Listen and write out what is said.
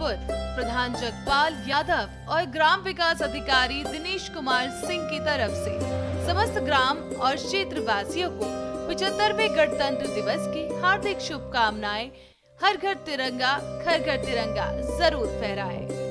रायपुर प्रधान जगपाल यादव और ग्राम विकास अधिकारी दिनेश कुमार सिंह की तरफ से समस्त ग्राम और क्षेत्र वासियों को 75वें गणतंत्र दिवस की हार्दिक शुभकामनाएं। हर घर तिरंगा, घर घर तिरंगा जरूर फहराएं।